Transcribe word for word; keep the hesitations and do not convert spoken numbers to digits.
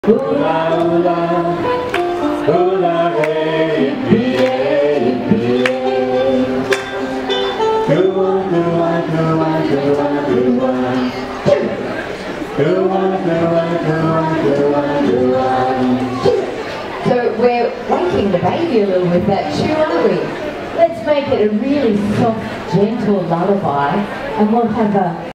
Hula hula, hula hey, yippee yippee. Hula hula hula hula hula. Hula hula hula hula hula. So we're waking the baby a little with that tune, aren't we? Let's make it a really soft, gentle lullaby, and we'll have a